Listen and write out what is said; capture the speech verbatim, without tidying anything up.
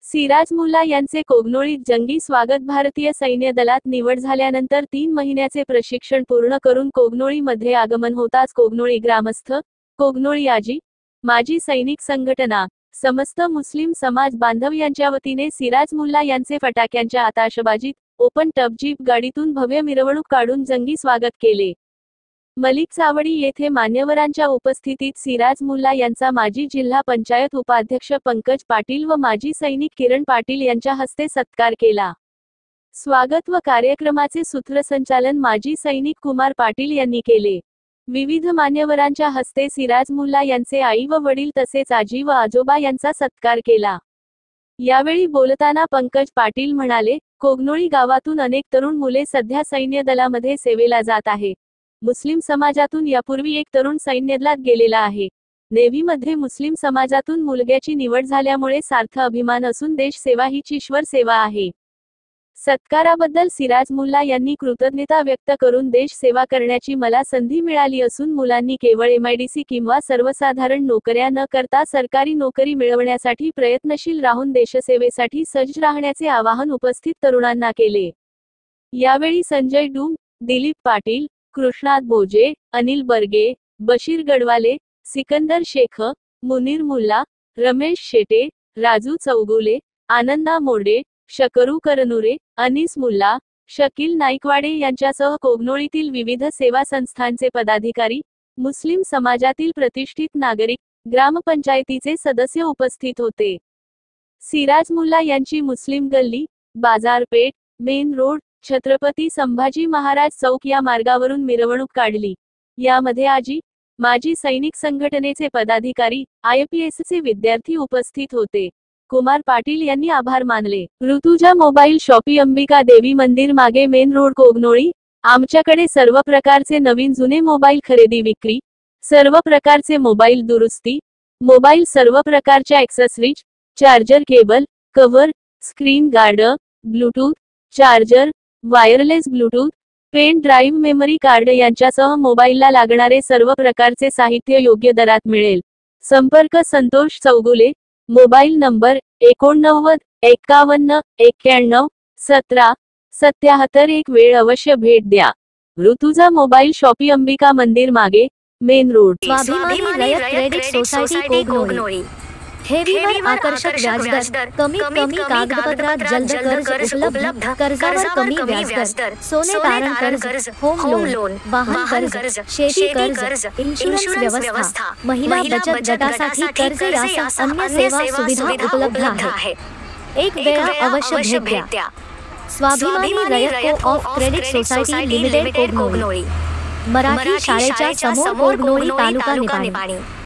सिराज मुल्ला यांचे कोगनोळीत जंगी स्वागत. भारतीय सैन्य दलात निवड झाल्यानंतर तीन महिन्याचे प्रशिक्षण पूर्ण करून कोगनोळीमध्ये आगमन होताच कोगनोळी ग्रामस्थ, कोगनोळी आजी, माजी सैनिक संघटना, समस्त मुस्लिम समाज बांधव यांच्या वतीने सिराज मुल्ला यांचे फटाक्यांच्या आताशबाजीत ओपन टप जीप गाडीतून भव्य मिरवणूक काढून जंगी स्वागत केले. मलिक चावडी येथे मान्यवरांच्या उपस्थितीत सिराज मुल्ला यांचा माजी जिल्हा पंचायत उपाध्यक्ष पंकज पाटील व माजी सैनिक किरण पाटील यांच्या हस्ते सत्कार केला. स्वागत व कार्यक्रमाचे सूत्रसंचालन माजी सैनिक कुमार पाटील यांनी केले. विविध मान्यवरांच्या हस्ते सिराज मुल्ला यांचे आई व वडील तसेच आजी व आजोबा यांचा सत्कार केला. यावेळी बोलताना पंकज पाटील म्हणाले, कोगनोळी गावातून अनेक तरुण मुले सध्या सैन्य दलामध्ये सेवेला जात आहे. मुस्लिम समाजातून यापूर्वी एक तरुण सैन्यदलात गेलेला आहे. नेव्हीमध्ये मुस्लिम समाजातून मुलग्याची निवड झाल्यामुळे सार्थ अभिमान असून देश सेवा हीच ईश्वर सेवा आहे. सत्काराबद्दल सिराज मुल्ला यांनी कृतज्ञता व्यक्त करून देश सेवा करण्याची मला संधी मिळाली असून मुलांनी केवळ एमआयडीसी किंवा सर्वसाधारण नोकऱ्या न करता सरकारी नोकरी मिळवण्यासाठी प्रयत्नशील राहून देशसेवेसाठी सज्ज राहण्याचे आवाहन उपस्थित तरुणांना केले. यावेळी संजय डूम, दिलीप पाटील, कृष्णात भोजे, अनिल बर्गे, बशीर गडवाले, सिकंदर शेख, मुनीर मुल्ला, रमेश शेटे, राजू चौगुले, आनंदा मोडे, शकरू करनुरे, अनीस मुल्ला, शकील नाईकवाडे यांच्यासह कोगनोळीतील विविध सेवा संस्थांचे पदाधिकारी, मुस्लिम समाजातील प्रतिष्ठित नागरिक, ग्रामपंचायतीचे सदस्य उपस्थित होते. सिराज मुल्ला यांची मुस्लिम गल्ली, बाजारपेठ, मेन रोड, छत्रपती संभाजी महाराज चौक या मार्गावरून मिरवणूक काढली. यामध्ये आजी, माजी सैनिक संघटनेचे पदाधिकारी, आयपीएसचे विद्यार्थी उपस्थित होते. कुमार पाटील यांनी आभार मानले. ऋतुजा मोबाईल शॉपी, अंबिका देवी मंदिर मागे, मेन रोड, कोगनोळी. आमच्याकडे सर्व प्रकारचे नवीन जुने मोबाईल खरेदी विक्री, सर्व प्रकारचे मोबाईल दुरुस्ती, मोबाईल सर्व प्रकारच्या accessories, charger, cable, cover, screen guard, bluetooth, charger, wireless bluetooth, pen drive, memory card यांच्यासह मोबाईलला लागणारे सर्व प्रकारचे साहित्य योग्य दरात मिळेल. संपर्क संतोष चौगुले, मोबाईल नंबर एकोणनव्वद एकावन्न एक्क्याण्णव सतरा सत्याहत्तर. एक वेळ अवश्य भेट द्या. ऋतुजा मोबाईल शॉपी, अंबिका मंदिर मागे, मेन रोड. स्वाभिमानी रयत क्रेडिट सोसायटी कोगनोळी. ठेवीवर आकर्षक व्याजदर, कमीत कमी कागदपत्रात जलद कर्ज उपलब्ध, कर्जावर कमी व्याजदर, सोने तारण कर्ज, होम लोन, वाहन कर्ज, शेती कर्ज, इन्शुरन्स व्यवस्था, महिला बचत गटासाठी कर्ज यासह अन्य सेवा सुविधा उपलब्ध आहे. एक वेळ अवश्य भेट द्या. Swabhimani Rayat co op credit society limited Kognoli. Marathi शाळेच्या समोर, कोगनोळी, तालुका निपाणी.